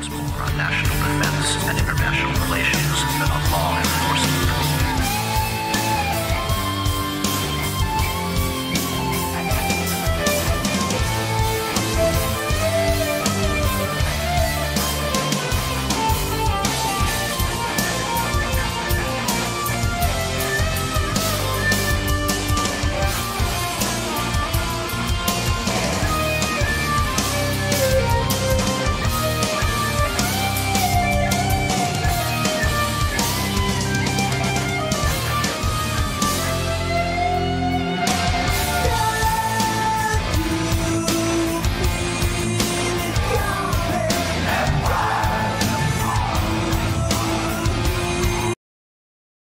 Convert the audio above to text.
more on national defense and international relations than on law and